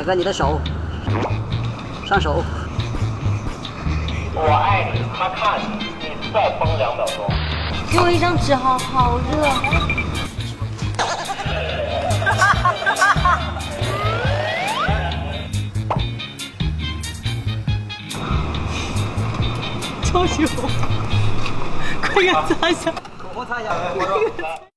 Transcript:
在你的手，上手。 我爱你，他看你，你再崩2秒钟。 给我一张纸，好热。超级红，快给他擦一下。 口红擦一下。